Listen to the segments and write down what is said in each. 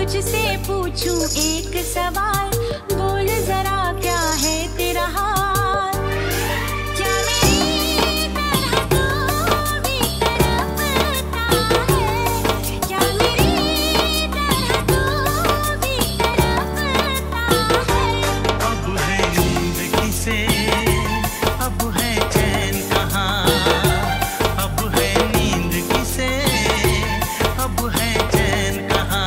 तुझसे पूछूं एक सवाल, बोल जरा क्या है तेरा हाल। क्या मेरी तरह तू भी तड़पता है, क्या मेरी तरह तू भी तड़पता है। अब है नींद किसे, अब है चैन कहाँ, अब है नींद किसे, अब है चैन कहाँ।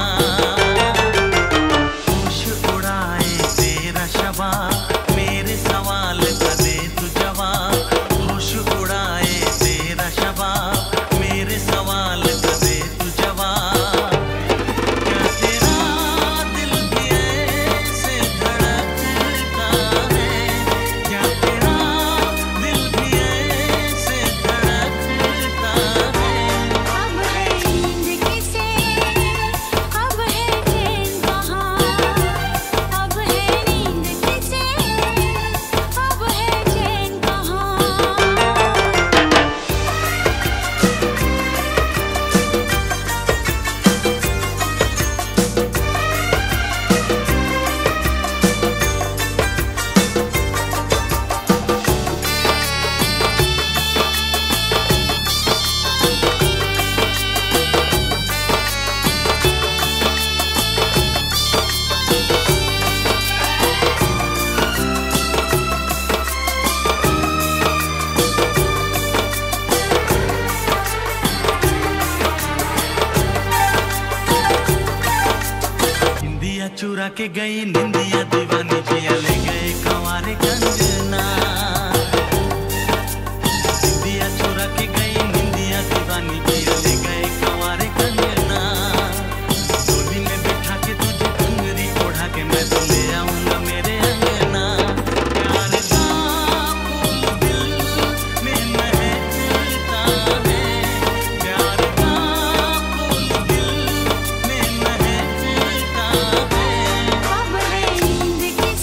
होश उड़ाए तेरा शबाब, मेरे सवाल का दे तू जवाब। होश उड़ाए तेरा शबाब, मेरे सवाल का दे तू जवाब। क्या तेरा दिल भी ऐसे धड़कता है, क्या तेरा दिल भी ऐसे धड़कता है। अब है नींद किसे, अब है चैन कहाँ, अब है नींद किसे, अब है चैन कहाँ। निंदिया चुरा के गई निंदिया दीवानी पिया ले गए कंवारे कंगना। निंदिया चुरा के गई निंदिया दीवानी पिया ले गए कंवारे कंगना। डोली में बैठा के तुझे कंगरी ओढ़ा के मैं तो ले आऊंगा मेरे अंगना। प्यार का फूल दिल में महकता है, प्यार का फूल दिल में महकता है। अब है नींद किसे,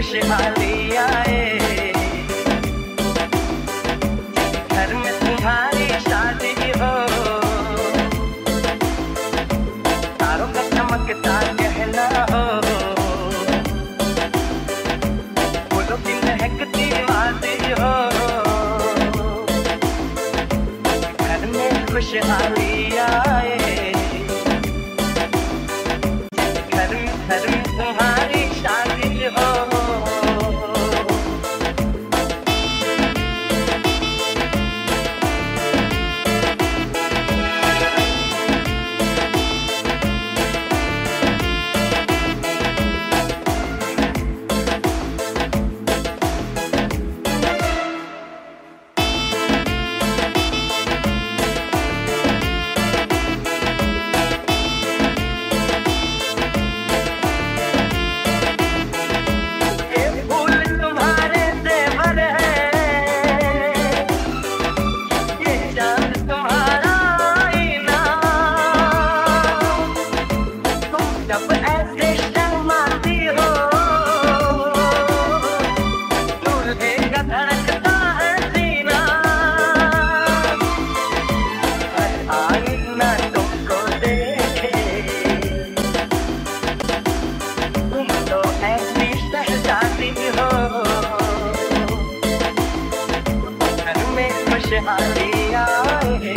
खुशहाली आए, घर में तुम्हारी शादी हो, तारों का चमकता गहना हो, फूलों की महकती वादी हो, घर में खुशहाली आए, घर में तुम्हारी शादी हो। खुशहाली आए,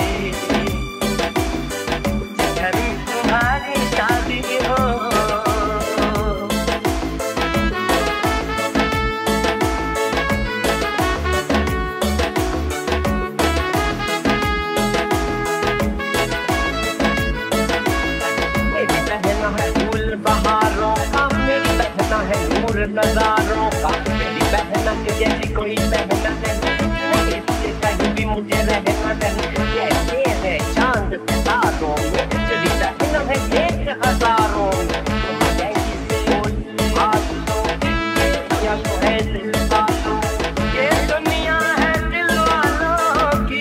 घर में तुम्हारी शादी हो। मेरी बहना है फूल बहारों का, मेरी बहना है नूर नजारों का, मेरी बहना के जैसी कोई बहना नहीं, कहीं भी मुझे रहना नहीं, जैसे है चांद सितारों में, तेरी बहना है एक हजारों में, जैसी कोई बात लो या तो है दिल वालों, ये दुनिया है दिल वालों की,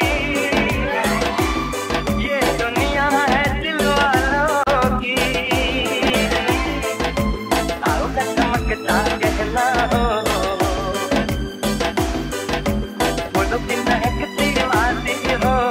ये दुनिया है दिल वालों की, तारों का चमकता गहना हो, महकती वादी हो।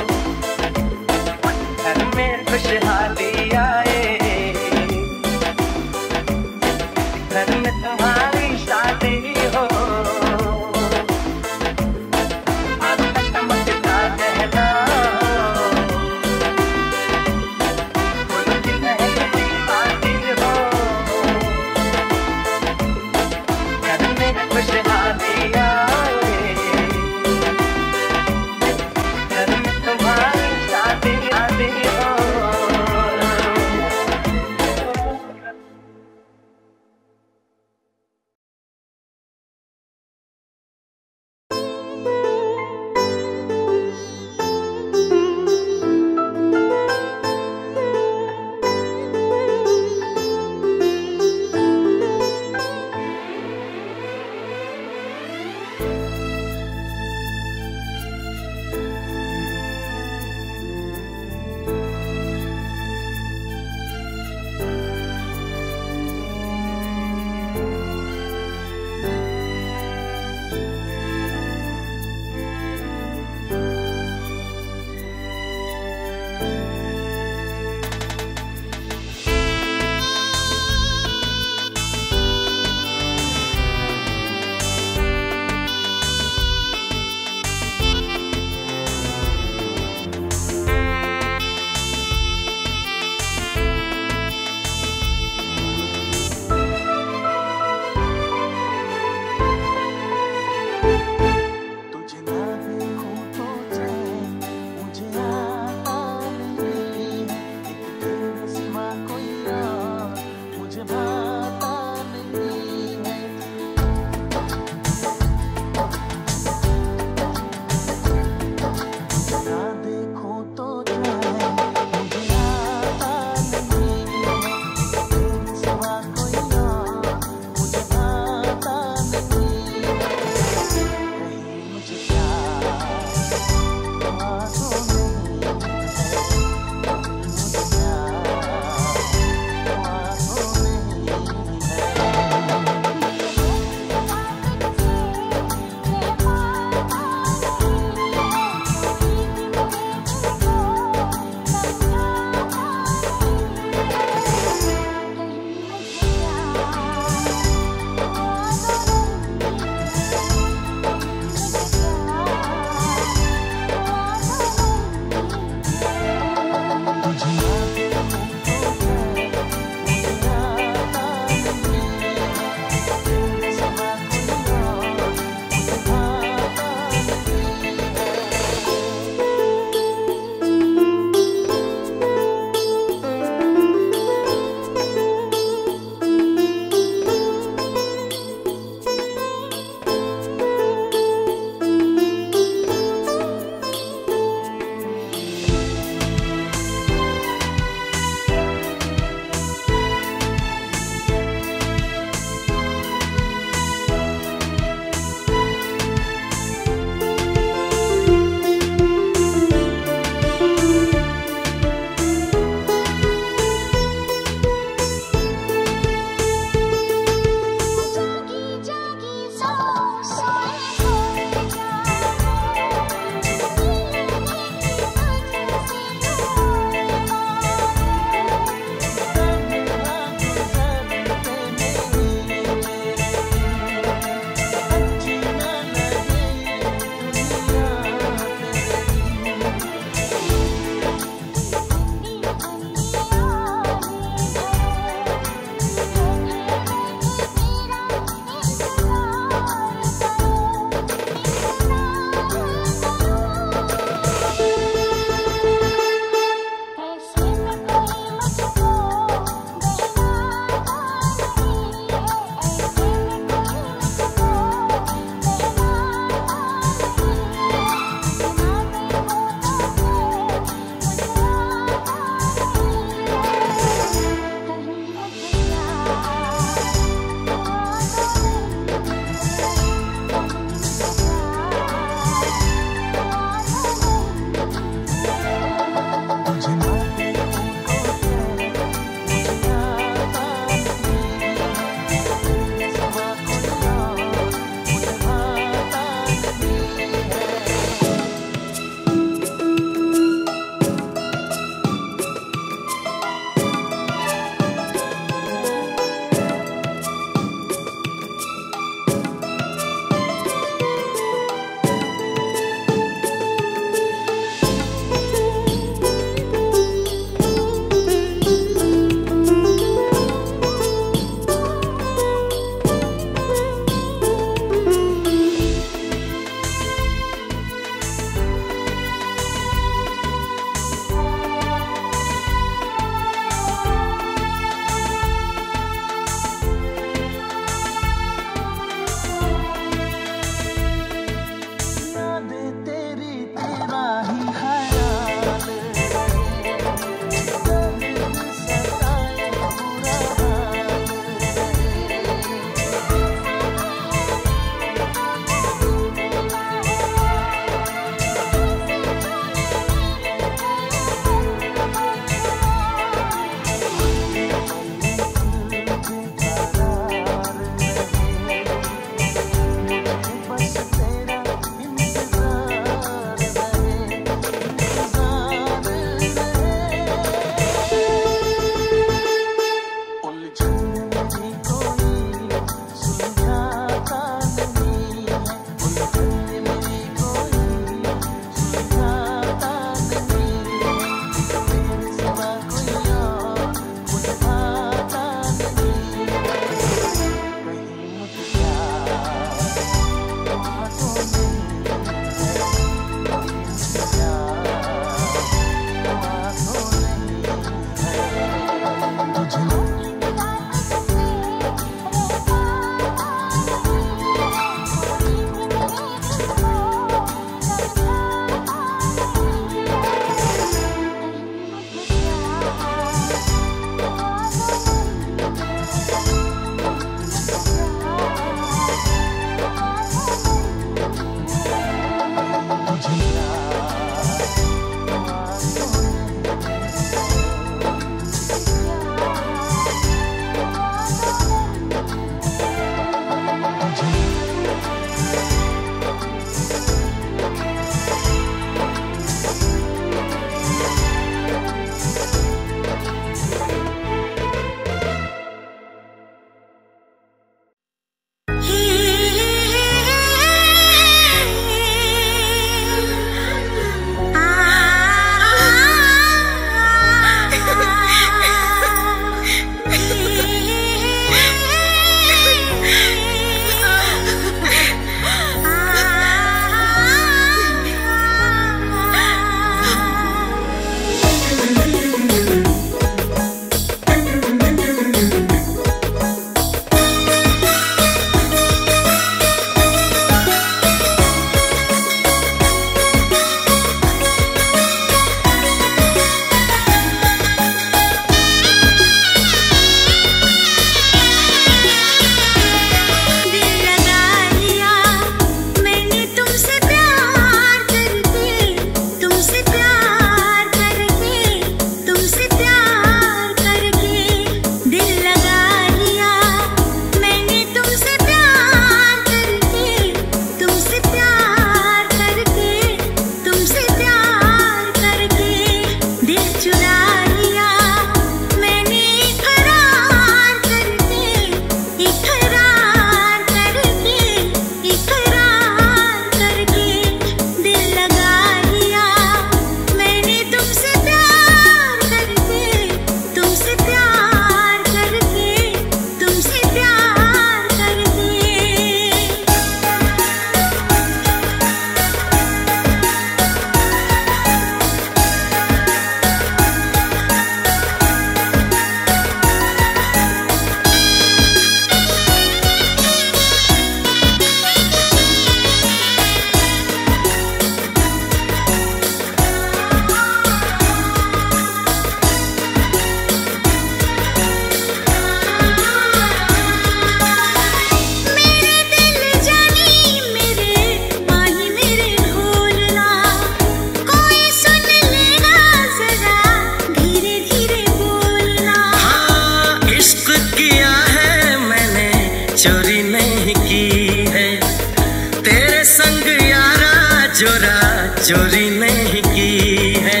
चोरी नहीं की है।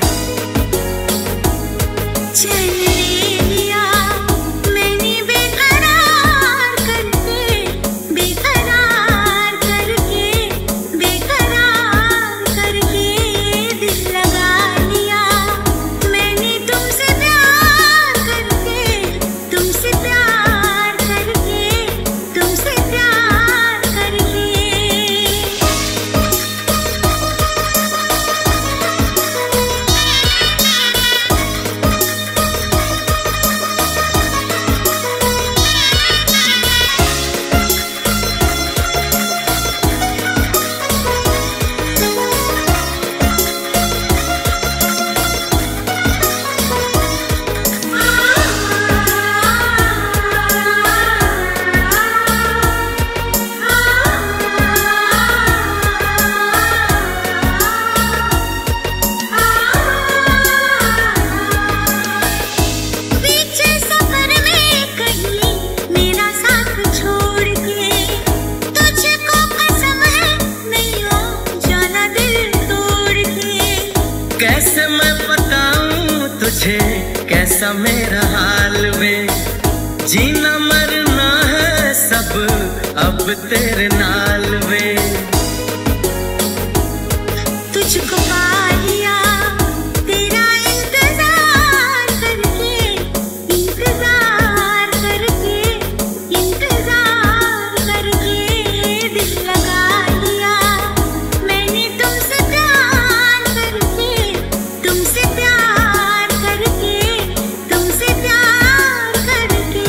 चल लिया मैंने बेकरार करके, बेकरार करके, बेकरार करके दिल लगा लिया मैंने तुमसे प्यार करके, तुमसे प्यार करके, तुमसे प्यार करके। कैसे मैं बताऊं तुझे कैसा मेरा हाल वे, जीना मरना है सब अब तेरे नाल वे। तुझको पा लिया तेरा इंतजार करके दिल लगा लिया मैंने तुमसे प्यार करके तुमसे प्यार करके तुमसे प्यार करके।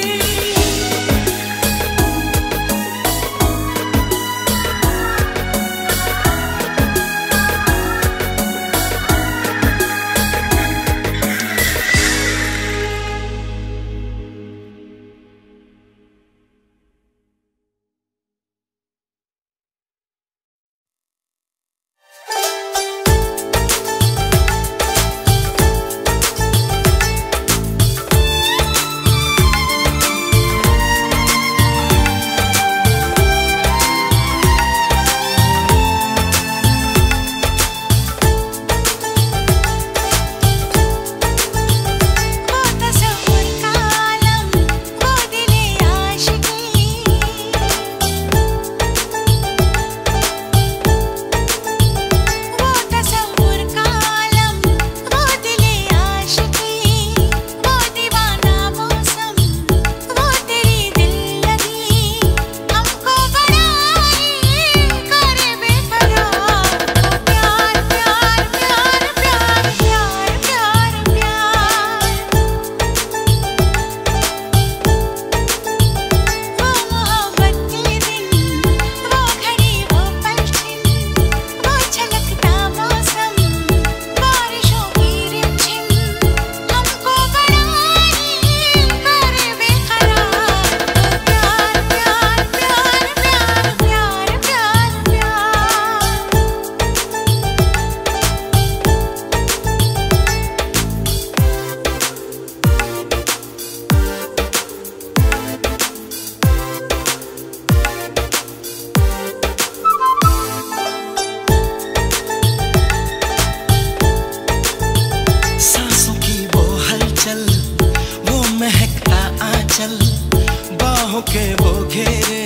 बाहों के वो घेरे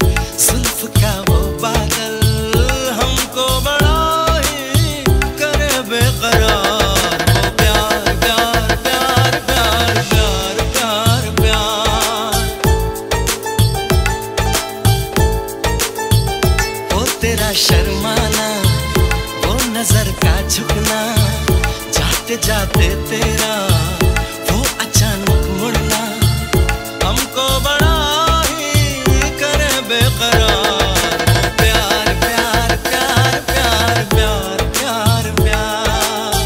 जुल्फ का वो बादल हमको बड़ा ही करे बेकरार। वो प्यार प्यार प्यार प्यार प्यार प्यार प्यार वो तेरा शर्माना वो नजर का झुकना जाते जाते तेरा वो अचानक मुड़ना हमको बड़ा ही करे बेकरार। प्यार प्यार प्यार प्यार प्यार प्यार प्यार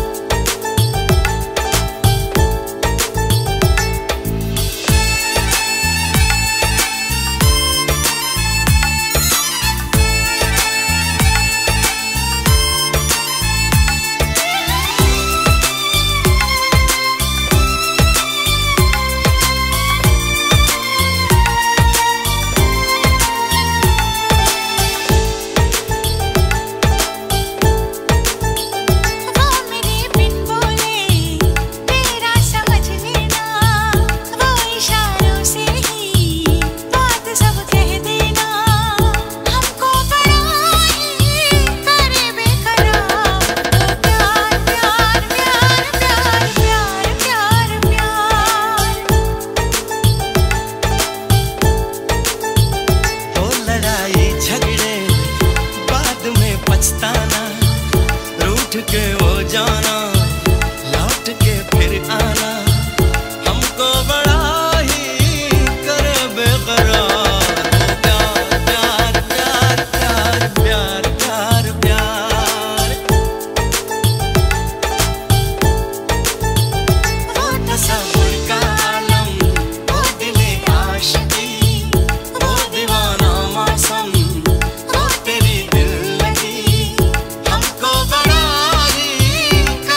रूठ के वो जाना लौट के फिर आना हमको बड़ा ही करे बेकरार। प्यार प्यार प्यार प्यार प्यार प्यार प्यार वो तस्वीर का आलम वो दिले आशिकी वो दीवाना मौसम वो तेरी दिल लगी हमको बड़ा ही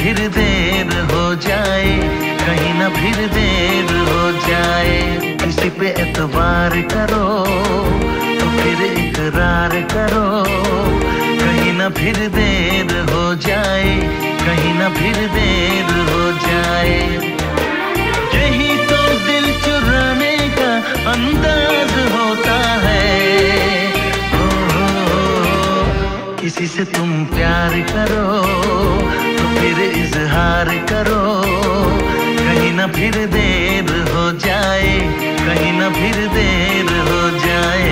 फिर देर हो जाए, कहीं ना फिर देर हो जाए। किसी पे एतबार करो तो फिर इकरार करो, कहीं ना फिर देर हो जाए, कहीं ना फिर देर हो जाए। यही तो दिल चुराने का अंदाज होता है। किसी से तुम प्यार करो तो फिर इजहार करो, कहीं ना फिर देर हो जाए, कहीं ना फिर देर हो जाए।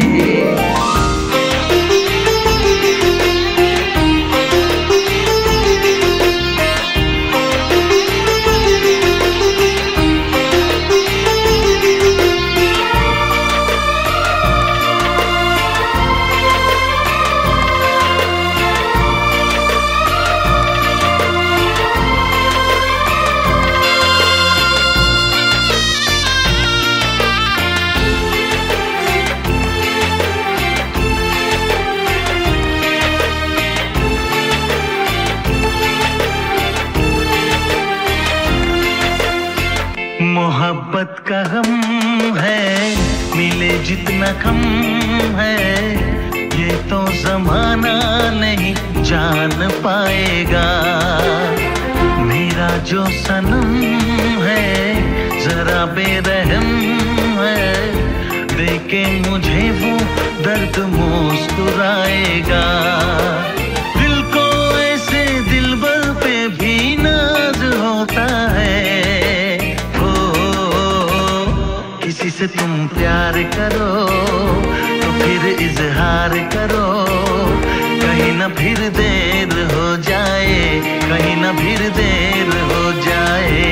मोहब्बत का गम है, मिले जितना कम है, ये तो जमाना नहीं जान पाएगा। मेरा जो सनम है जरा बेरहम है, देखे मुझे वो दर्द मुस्कुराएगा। दिल को ऐसे दिलबर पे भी नाज होता है। किसी से तुम प्यार करो तो फिर इजहार करो, कहीं ना फिर देर हो जाए, कहीं ना फिर देर हो जाए।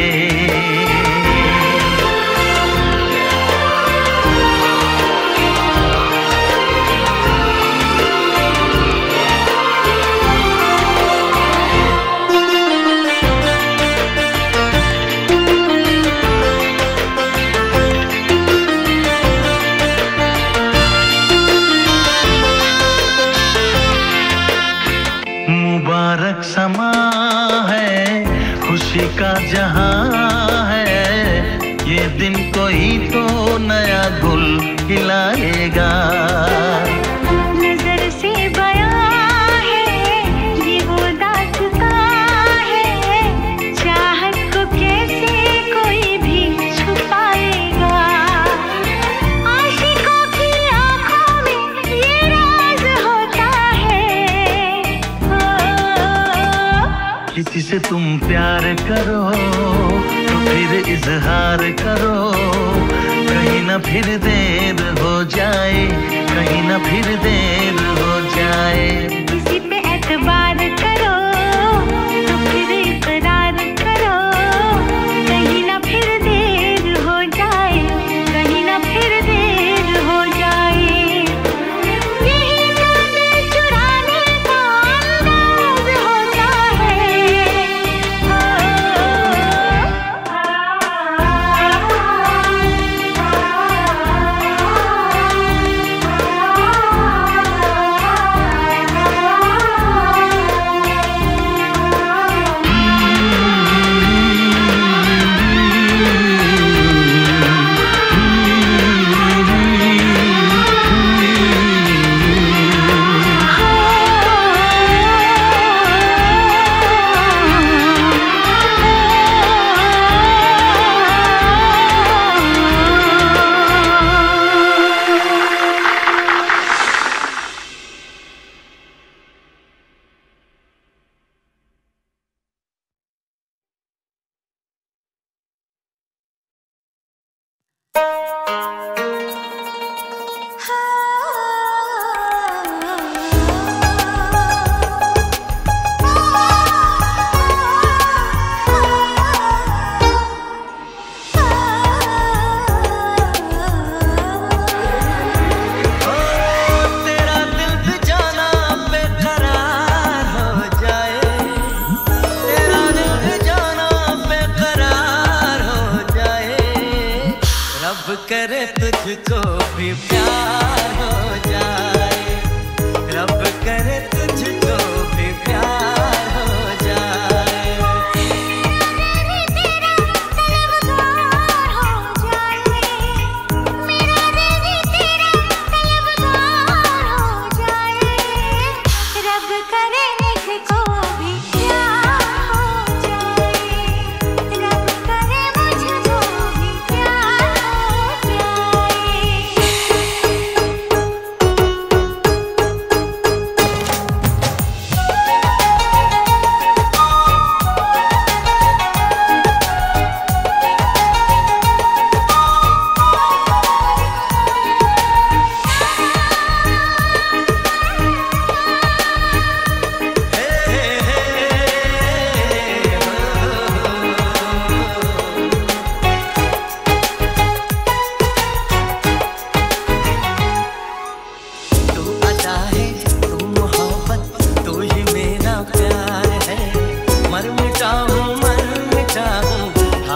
मुबारक समा है, खुशी का जहां है, ये दिन कोई तो नया गुल खिलाएगा। नजर से बयां है ये वो दास्तां है, चाहत को कैसे कोई भी छुपाएगा। आशिकों की आंखों में ये राज होता है। किसी से तुम प्यार करो तो फिर इजहार करो, कहीं ना फिर देर हो जाए, कहीं ना फिर देर हो जाए। किसी पे एतबार करो तो फिर इकरार करो, कहीं ना फिर देर हो जाए, कहीं ना फिर देर हो जाए। यही तो दिल चुराने का अंदाज होता है। करे तुझको भी प्यार हो जाए, रब करे तुझको भी प्यार हो जाए।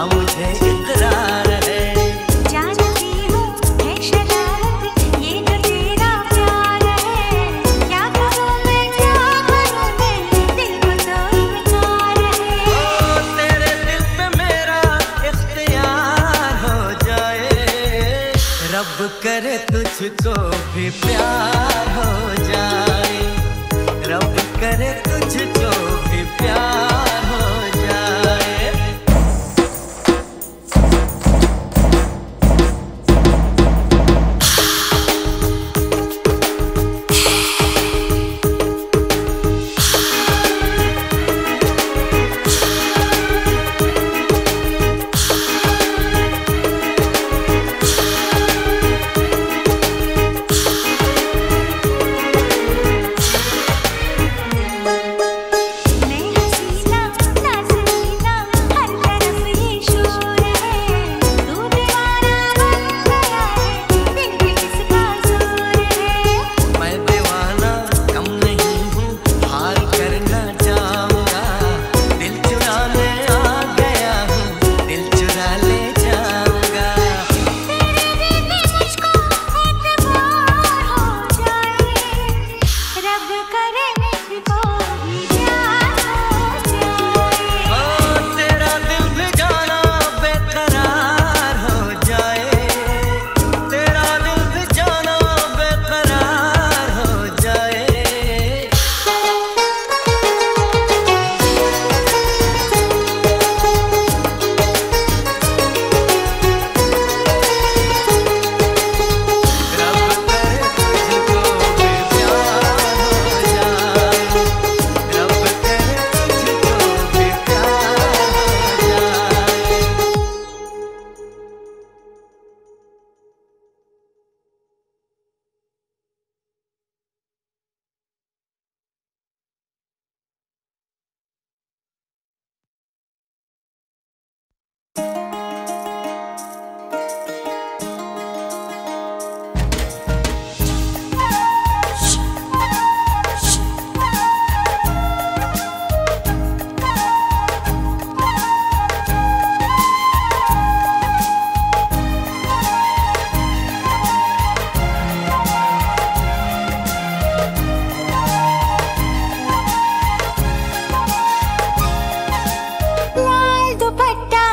मुझे इकरार है। जानती हूँ है शरारत ये जो तेरा प्यार है, क्या करूँ मैं क्या करूँ मैं, दिल को तो इनकार है। ओ तेरे दिल पे मेरा इख्तियार हो जाए, रब करे तुझको भी प्यार हो जाए, रब करे तुझको भी प्यार हो जाए। मैं हसीना नाज़नीना हर तरफ ये शोर है, तू दीवाना बन गया है, दिल पे किसका जोर है। मैं दीवाना कम नहीं हूँ, हार करना चाहूँगा, दिल चुराने आ गया हूँ, दिल चुरा ले जाऊँगा। तेरे दिल में मुझको एतबार हो जाए, रब करे मुझको भी प्यार हो जाए। ओ तेरा दिल भी जाना बेकरार हो जाए, तेरा दिल भी जाना बेकरार हो जाए। रब करे तुझको भी प्यार हो जाए, रब करे तुझको भी प्यार हो जाए। लाल दुपट्टा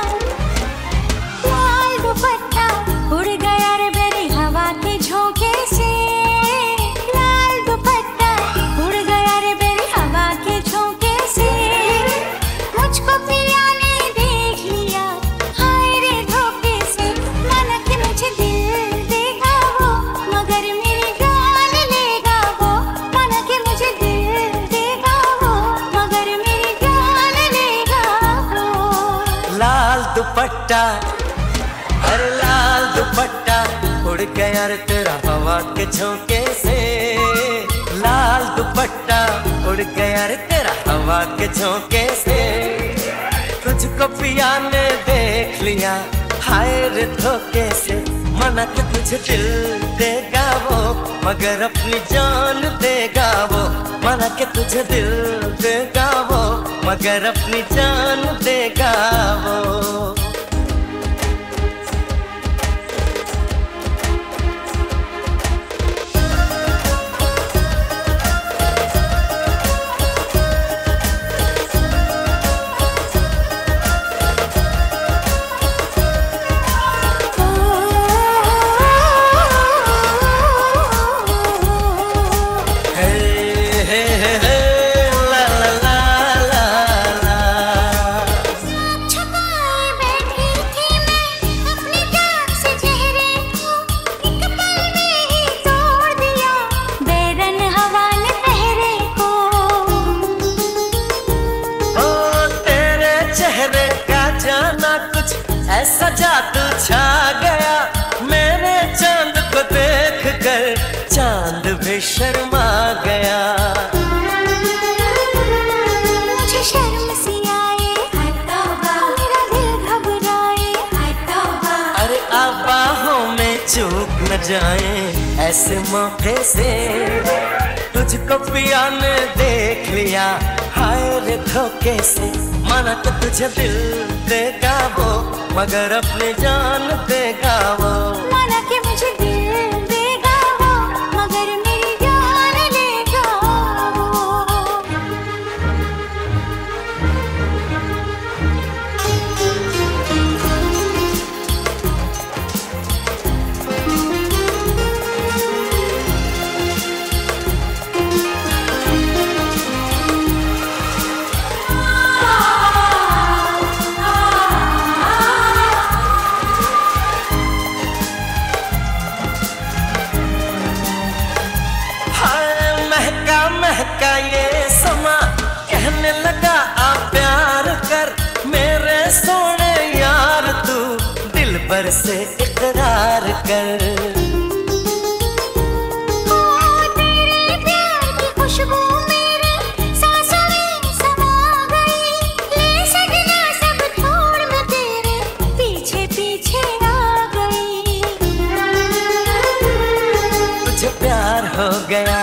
उड़ गया रे मेरी हवा के झोंके से, लाल दुपट्टा उड़ गया रे मेरी हवा के झोंके से। मुझको पिया ने देख लिया हाय रे धोखे से, माना कि मुझे दिल देगा वो मगर मेरी जान लेगा वो, माना कि मुझे दिल देगा वो मगर मेरी जान लेगा वो। लाल दुपट्टा, अरे लाल दुपट्टा उड़ गया रे तेरा हवा के झोंके से, लाल दुपट्टा उड़ गया रे तेरा हवा के झोंके से। तुझको पिया ने देख लिया हाय रे धोखे से, मना कि तुझे दिल देगा वो मगर अपनी जान देगा वो, मना कि तुझे दिल देगा वो मगर अपनी जान देगा वो। ला ला ला ला ला। छुपाए बैठी थी मैं अपने जान से चेहरे को, एक पल में ही तोड़ दिया बेरन हवा ने पहरे को। ओ तेरे चेहरे का जाना कुछ ऐसा जादू छा गया, मेरे चांद को देख कर चांद भी शर्मा गया। मुझे शर्म सी आए मेरा दिल घबराए, अरे अब बाहों में चूक न जाए ऐसे मौके से, तुझको पिया ने देख लिया हाय रे धोखे से, माना तो तुझे दिल देगा वो मगर अपनी जान देगा वो। माना कि मुझे दिल देगा वो, मगर मेरी जान लेगा वो। महका ये समा कहने लगा आ प्यार कर, मेरे सोने यार तू दिल भर से इकरार कर। तेरे प्यार की खुशबू मेरी सांसों में समा गई, ले सजना सब छोड़ मैं तेरे पीछे पीछे आ गई। तुझे प्यार हो गया,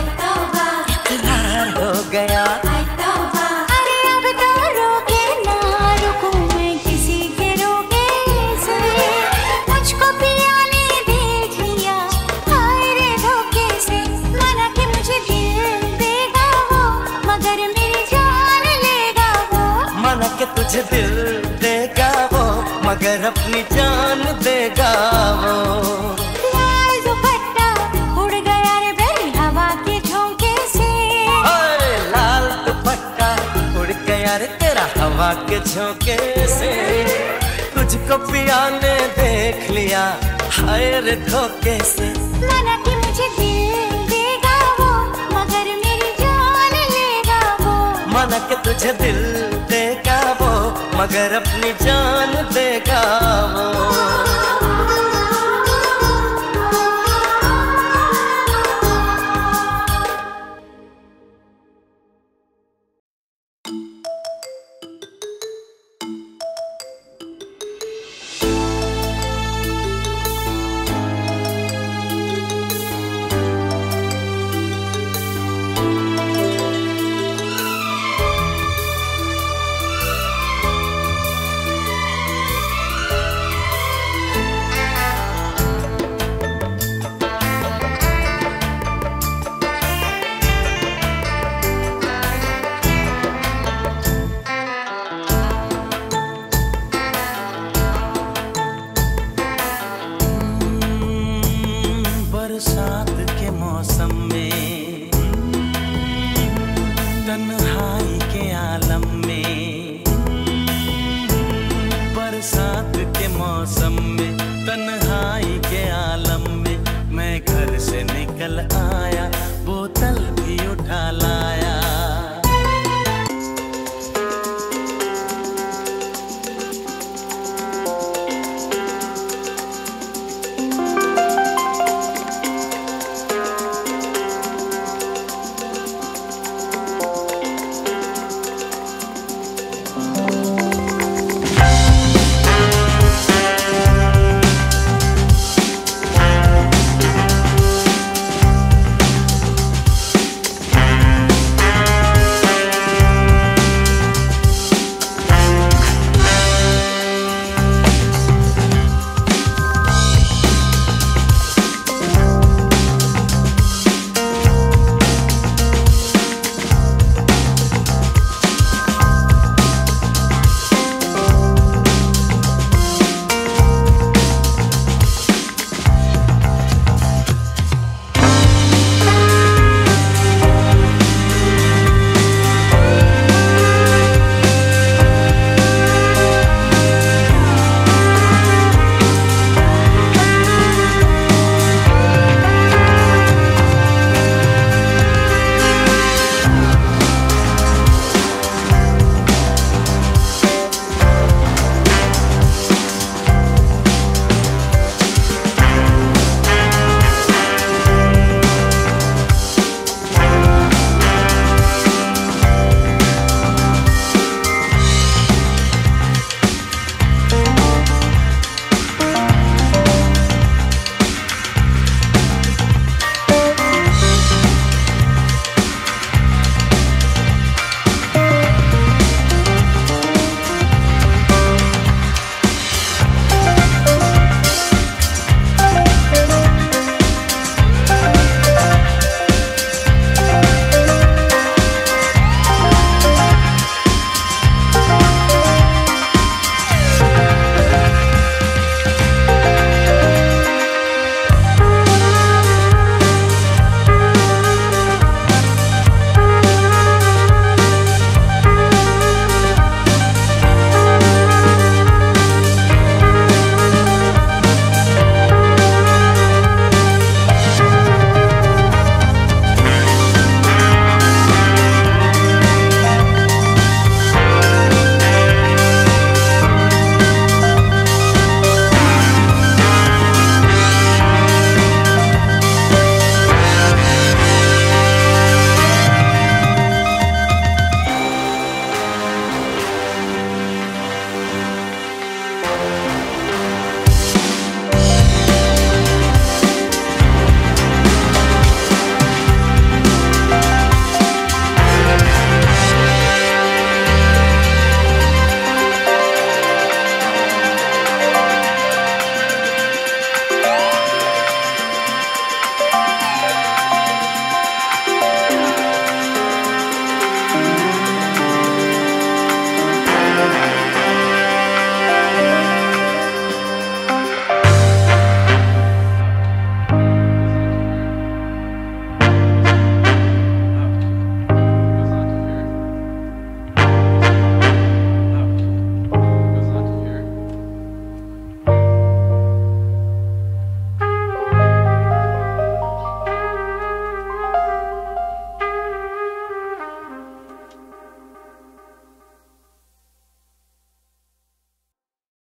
हो गया। अरे अब तो रोके ना रुकूं मैं किसी के रोके से, मुझको पिया ने देख लिया हाय रे धोखे से। माना कि मुझे दिल देगा वो, मगर मेरी जान लेगा वो। माना कि तुझे दिल देगा वो, मगर अपनी जान देगा वो। लाल दुपट्टा उड़ गया रे बेरी हवा के झोंके से। लाल दुपट्टा उड़ गया रे तेरा हवा के झोंके से। तुझको पिया ने देख लिया हाय रे धोखे से। माना कि मुझे दिल देगा वो, मगर मेरी जान लेगा वो। माना कि तुझे दिल देगा वो, मगर अपनी जान देगा वो। बरसात के मौसम में, तन्हाई के आलम में, बरसात के मौसम में, तन्हाई के आलम में, मैं घर से निकल आया।